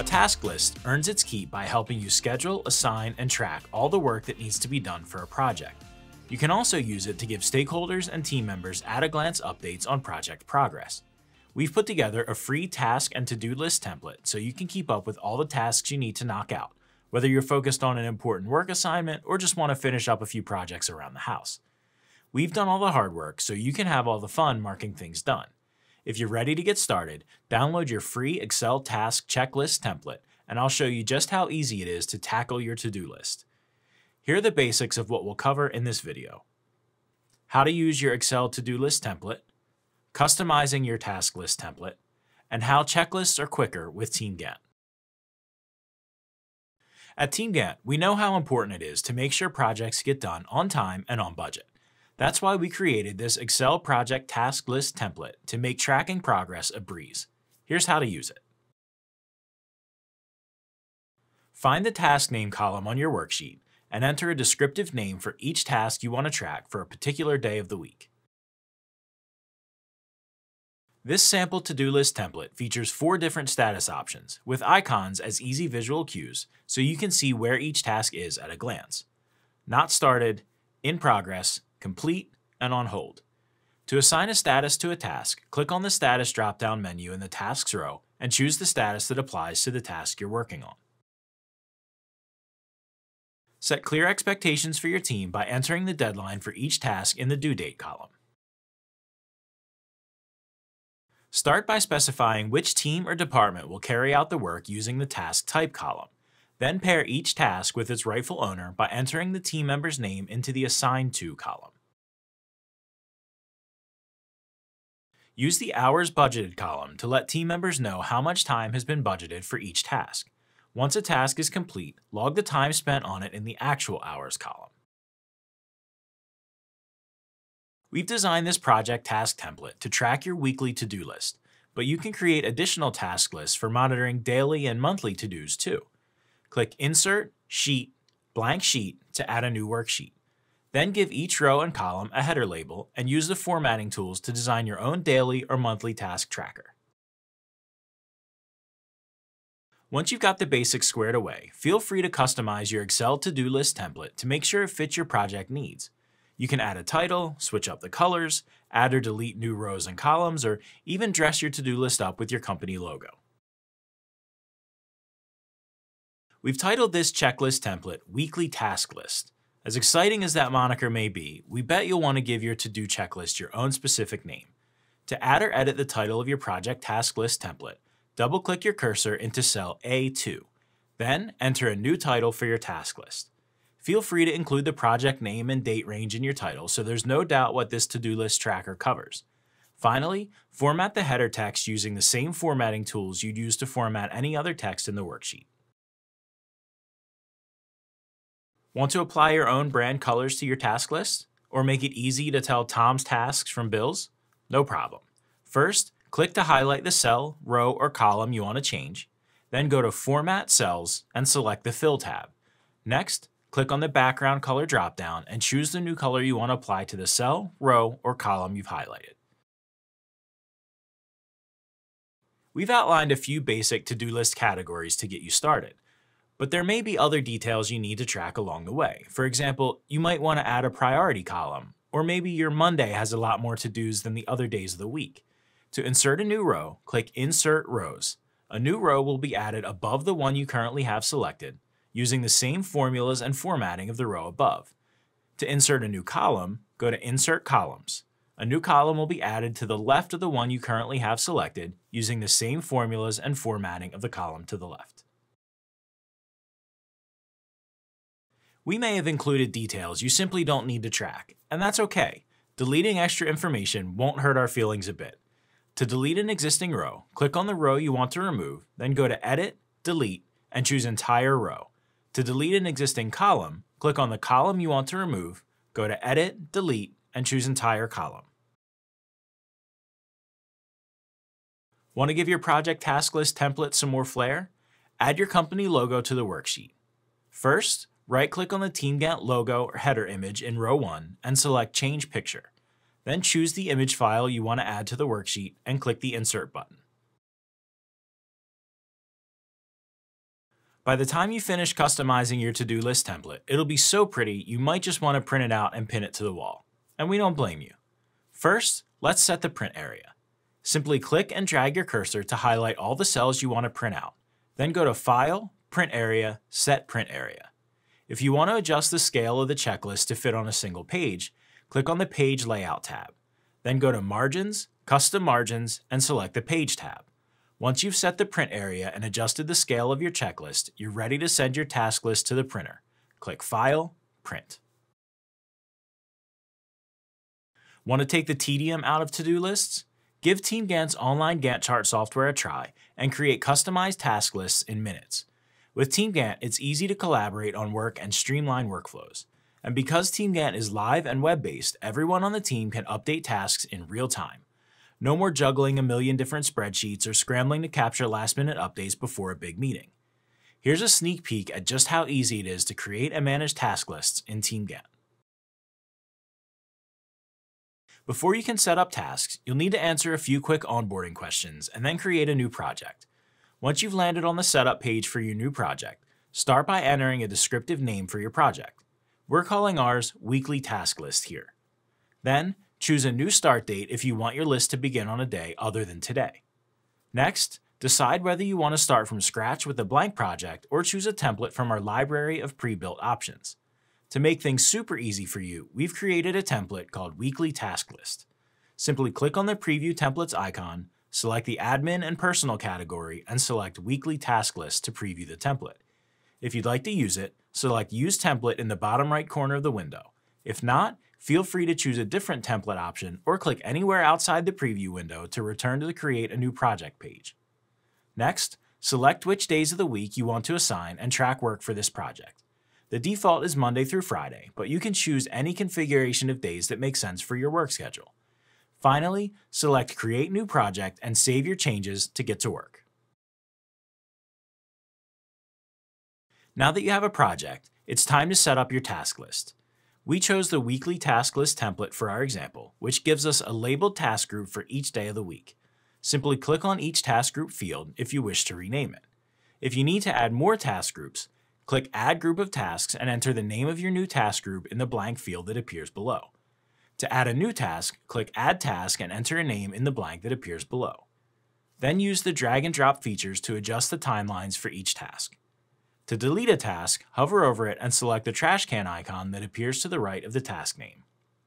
task list earns its keep by helping you schedule, assign, and track all the work that needs to be done for a project. You can also use it to give stakeholders and team members at-a-glance updates on project progress. We've put together a free task and to-do list template so you can keep up with all the tasks you need to knock out, whether you're focused on an important work assignment or just want to finish up a few projects around the house. We've done all the hard work so you can have all the fun marking things done. If you're ready to get started, download your free Excel task checklist template, and I'll show you just how easy it is to tackle your to-do list. Here are the basics of what we'll cover in this video: how to use your Excel to-do list template, customizing your task list template, and how checklists are quicker with TeamGantt. At TeamGantt, we know how important it is to make sure projects get done on time and on budget. That's why we created this Excel project task list template to make tracking progress a breeze. Here's how to use it. Find the task name column on your worksheet and enter a descriptive name for each task you want to track for a particular day of the week. This sample to-do list template features 4 different status options with icons as easy visual cues so you can see where each task is at a glance: not started, in progress, complete, and on hold. To assign a status to a task, click on the Status drop-down menu in the Tasks row and choose the status that applies to the task you're working on. Set clear expectations for your team by entering the deadline for each task in the Due Date column. Start by specifying which team or department will carry out the work using the Task Type column. Then pair each task with its rightful owner by entering the team member's name into the Assigned To column. Use the Hours Budgeted column to let team members know how much time has been budgeted for each task. Once a task is complete, log the time spent on it in the Actual Hours column. We've designed this project task template to track your weekly to-do list, but you can create additional task lists for monitoring daily and monthly to-dos too. Click Insert, Sheet, Blank Sheet to add a new worksheet. Then give each row and column a header label and use the formatting tools to design your own daily or monthly task tracker. Once you've got the basics squared away, feel free to customize your Excel to-do list template to make sure it fits your project needs. You can add a title, switch up the colors, add or delete new rows and columns, or even dress your to-do list up with your company logo. We've titled this checklist template Weekly Task List. As exciting as that moniker may be, we bet you'll want to give your to-do checklist your own specific name. To add or edit the title of your project task list template, double-click your cursor into cell A2. Then enter a new title for your task list. Feel free to include the project name and date range in your title so there's no doubt what this to-do list tracker covers. Finally, format the header text using the same formatting tools you'd use to format any other text in the worksheet. Want to apply your own brand colors to your task list? Or make it easy to tell Tom's tasks from Bill's? No problem. First, click to highlight the cell, row, or column you want to change. Then go to Format Cells and select the Fill tab. Next, click on the background color dropdown and choose the new color you want to apply to the cell, row, or column you've highlighted. We've outlined a few basic to-do list categories to get you started. But there may be other details you need to track along the way. For example, you might want to add a priority column, or maybe your Monday has a lot more to-dos than the other days of the week. To insert a new row, click Insert Rows. A new row will be added above the one you currently have selected, using the same formulas and formatting of the row above. To insert a new column, go to Insert Columns. A new column will be added to the left of the one you currently have selected, using the same formulas and formatting of the column to the left. We may have included details you simply don't need to track, and that's okay. Deleting extra information won't hurt our feelings a bit. To delete an existing row, click on the row you want to remove, then go to Edit, Delete, and choose Entire Row. To delete an existing column, click on the column you want to remove, go to Edit, Delete, and choose Entire Column. Want to give your project task list template some more flair? Add your company logo to the worksheet. First, right-click on the TeamGantt logo or header image in row 1 and select Change Picture. Then choose the image file you want to add to the worksheet and click the Insert button. By the time you finish customizing your to-do list template, it'll be so pretty you might just want to print it out and pin it to the wall. And we don't blame you. First, let's set the print area. Simply click and drag your cursor to highlight all the cells you want to print out. Then go to File, Print Area, Set Print Area. If you want to adjust the scale of the checklist to fit on a single page, click on the Page Layout tab. Then go to Margins, Custom Margins, and select the Page tab. Once you've set the print area and adjusted the scale of your checklist, you're ready to send your task list to the printer. Click File, Print. Want to take the tedium out of to-do lists? Give TeamGantt's online Gantt chart software a try and create customized task lists in minutes. With TeamGantt, it's easy to collaborate on work and streamline workflows. And because TeamGantt is live and web-based, everyone on the team can update tasks in real time. No more juggling a million different spreadsheets or scrambling to capture last-minute updates before a big meeting. Here's a sneak peek at just how easy it is to create and manage task lists in TeamGantt. Before you can set up tasks, you'll need to answer a few quick onboarding questions and then create a new project. Once you've landed on the setup page for your new project, start by entering a descriptive name for your project. We're calling ours Weekly Task List here. Then, choose a new start date if you want your list to begin on a day other than today. Next, decide whether you want to start from scratch with a blank project or choose a template from our library of pre-built options. To make things super easy for you, we've created a template called Weekly Task List. Simply click on the Preview Templates icon, select the Admin and Personal category, and select Weekly Task List to preview the template. If you'd like to use it, select Use Template in the bottom right corner of the window. If not, feel free to choose a different template option or click anywhere outside the preview window to return to the Create a New Project page. Next, select which days of the week you want to assign and track work for this project. The default is Monday through Friday, but you can choose any configuration of days that make sense for your work schedule. Finally, select Create New Project and save your changes to get to work. Now that you have a project, it's time to set up your task list. We chose the Weekly Task List template for our example, which gives us a labeled task group for each day of the week. Simply click on each task group field if you wish to rename it. If you need to add more task groups, click Add Group of Tasks and enter the name of your new task group in the blank field that appears below. To add a new task, click Add Task and enter a name in the blank that appears below. Then use the drag and drop features to adjust the timelines for each task. To delete a task, hover over it and select the trash can icon that appears to the right of the task name.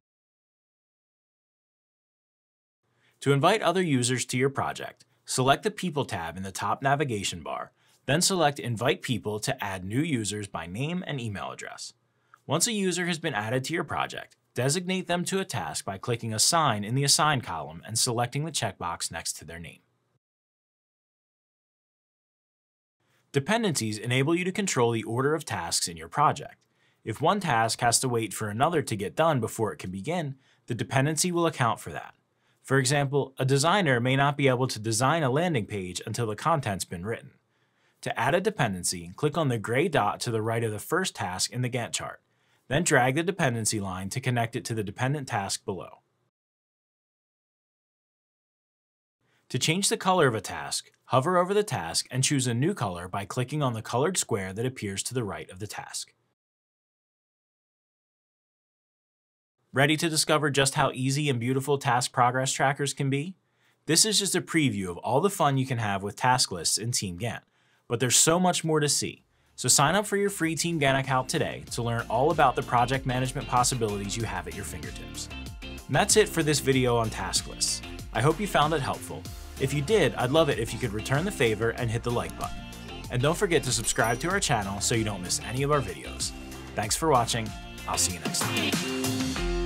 To invite other users to your project, select the People tab in the top navigation bar, then select Invite People to add new users by name and email address. Once a user has been added to your project, designate them to a task by clicking Assign in the Assign column and selecting the checkbox next to their name. Dependencies enable you to control the order of tasks in your project. If one task has to wait for another to get done before it can begin, the dependency will account for that. For example, a designer may not be able to design a landing page until the content's been written. To add a dependency, click on the gray dot to the right of the first task in the Gantt chart. Then drag the dependency line to connect it to the dependent task below. To change the color of a task, hover over the task and choose a new color by clicking on the colored square that appears to the right of the task. Ready to discover just how easy and beautiful task progress trackers can be? This is just a preview of all the fun you can have with task lists in TeamGantt, but there's so much more to see. So sign up for your free TeamGantt account today to learn all about the project management possibilities you have at your fingertips. And that's it for this video on task lists. I hope you found it helpful. If you did, I'd love it if you could return the favor and hit the like button. And don't forget to subscribe to our channel so you don't miss any of our videos. Thanks for watching. I'll see you next time.